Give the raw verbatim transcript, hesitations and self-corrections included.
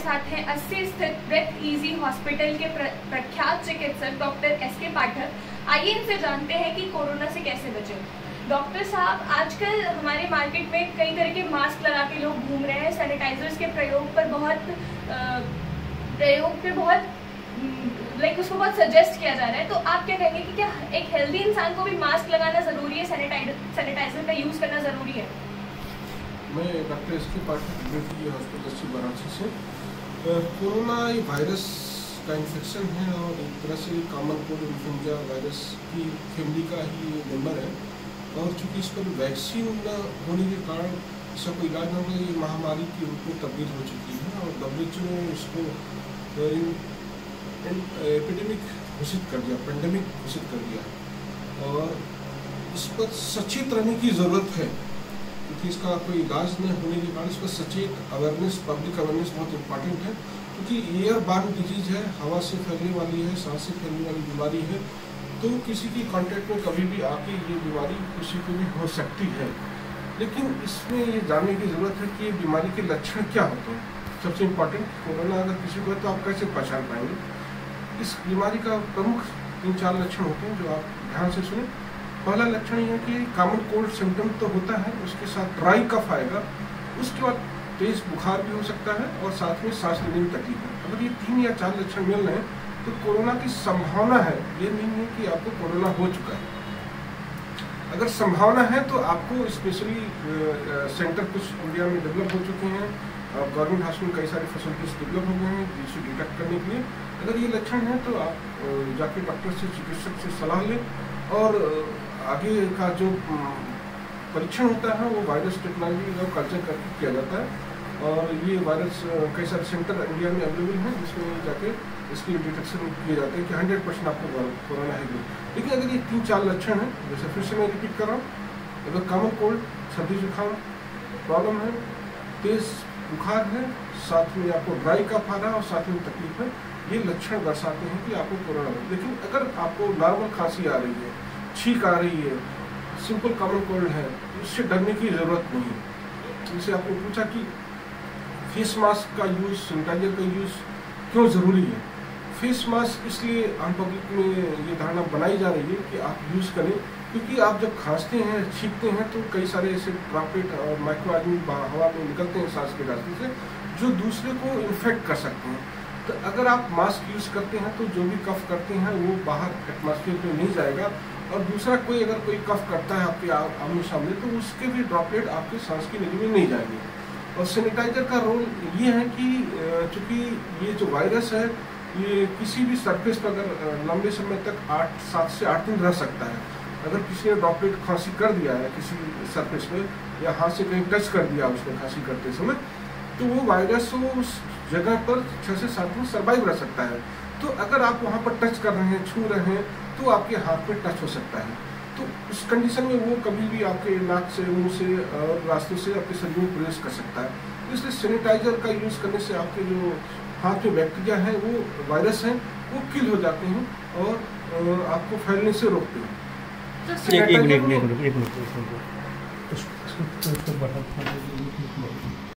साथ हैं अस्सी स्थित ब्रेथ इजी हॉस्पिटल के प्रख्यात चिकित्सक डॉक्टर एस के पाठक। आइए इनसे जानते हैं कि कोरोना से कैसे बचें। डॉक्टर साहब, आजकल हमारे मार्केट में कई तरह के मास्क लगा के लोग घूम रहे हैं, सैनिटाइजर्स के प्रयोग पर बहुत प्रयोग पे बहुत लाइक उसको बहुत सजेस्ट किया जा रहा है, तो आप क्या कहेंगे कि क्या एक हेल्दी इंसान को भी मास्क लगाना ज़रूरी है, सैनिटाइजर सैनिटाइजर का यूज़ करना ज़रूरी है? मैं डॉक्टर एस के पाठक ब्रेथ हॉस्पिटल वाराणसी से। कोरोना ये वायरस का इन्फेक्शन है और एक तरह से कॉमन कोल्ड इन्फ्लुएंजा वायरस की फैमिली का ही मेंबर है, और चूँकि इस पर वैक्सीन न होने के कारण इसका कोई इलाज न होगा, ये महामारी के रूप में तब्दील हो चुकी है और डब्ल्यू एच ओ ने इसको एपिडेमिक घोषित कर दिया, पेंडेमिक घोषित कर दिया। और इस पर सचेत रहने की ज़रूरत है, क्योंकि इसका कोई इलाज न होने के कारण इस पर सचेत अवेयरनेस, पब्लिक अवेयरनेस बहुत इम्पॉर्टेंट है, क्योंकि एयर बार्न डिजीज है, हवा से फैलने वाली है, सांस से फैलने वाली बीमारी है, तो किसी की कांटेक्ट में कभी भी आके ये बीमारी किसी को भी हो सकती है। लेकिन इसमें ये जानने की ज़रूरत है कि ये बीमारी के लक्षण क्या होते हैं। सबसे इम्पॉर्टेंट, कोरोना अगर किसी को है तो आप कैसे पहचान पाएंगे। इस बीमारी का प्रमुख तीन चार लक्षण होते हैं जो आप ध्यान से सुने। पहला लक्षण ये है कि कॉमन कोल्ड सिम्टम तो होता है, उसके साथ ड्राई कफ आएगा, उसके बाद तेज बुखार भी हो सकता है और साथ में सांस लेने में तकलीफ है। अगर ये तीन या चार लक्षण मिल रहे हैं तो कोरोना की संभावना है, ये नहीं है कि आपको कोरोना हो चुका है। अगर संभावना है तो आपको स्पेशली सेंटर कुछ इंडिया में डेवलप हो चुके हैं, गवर्नमेंट हॉस्पिटल कई सारी फैसिलिटीज डेवलप हो गए हैं जिसे डिटेक्ट करने के लिए। अगर ये लक्षण है तो आप जाके डॉक्टर से, चिकित्सक से सलाह लें और आगे का जो परीक्षण होता है वो वायरस टेक्नोलॉजी का कल्चर करके किया जाता है। और ये वायरस कई सारे सेंटर इंडिया में अवेलेबल हैं जिसमें जाके इसकी डिटेक्शन किए जाते हैं कि हंड्रेड परसेंट आपको कोरोना है। लेकिन अगर ये तीन चार लक्षण हैं, जैसे फिर से मैं रिपीट कर रहा हूँ, अगर कॉमन कोल्ड, सर्दी जुकाम प्रॉब्लम है, तेज बुखार है, साथ में आपको ड्राई कफ आ रहा है और साथ में तकलीफ है, ये लक्षण दर्शाते हैं कि आपको कोरोना है। लेकिन अगर आपको नॉर्मल खांसी आ रही है, छींक आ रही है, सिंपल कॉमन कोल्ड है, इससे डरने की ज़रूरत नहीं है। जैसे आपने पूछा कि फेस मास्क का यूज़, सैनिटाइजर का यूज़ क्यों ज़रूरी है। फेस मास्क इसलिए आम पब्लिक में ये धारणा बनाई जा रही है कि आप यूज़ करें, क्योंकि आप जब खांसते हैं, छींकते हैं तो कई सारे ऐसे ड्रॉपलेट और माइक्रो ऑर्गेनिज्म हवा में निकलते हैं सांस के रास्ते से, जो दूसरे को इन्फेक्ट कर सकते हैं। तो अगर आप मास्क यूज़ करते हैं तो जो भी कफ करते हैं वो बाहर एटमॉस्फेयर में नहीं जाएगा, और दूसरा कोई अगर कोई कफ करता है आपके आमने सामने तो उसके भी ड्रॉपलेट आपके सांस की नली में नहीं जाएंगे। और सैनिटाइजर का रोल ये है कि चूँकि ये जो वायरस है ये किसी भी सरफेस पर अगर लंबे समय तक आठ सात से आठ दिन रह सकता है। अगर किसी ने ड्रॉपलेट खांसी कर दिया है किसी सरफेस में, या हाथ से कहीं टच कर दिया उसने खांसी करते समय, तो वो वायरस उस जगह पर छः से सात दिन सर्वाइव रह सकता है। तो अगर आप वहाँ पर टच कर रहे हैं, छू रहे हैं, तो आपके हाथ में टच हो सकता है। तो उस कंडीशन में वो कभी भी आपके नाक से, मुंह से और रास्तों से आपके शरीर में प्रवेश कर सकता है। इसलिए सैनिटाइजर का यूज़ करने से आपके जो हाथ में बैक्टीरिया है, वो वायरस हैं, वो किल हो जाते हैं और आपको फैलने से रोकते हैं। एक मिनट एक मिनट एक मिनट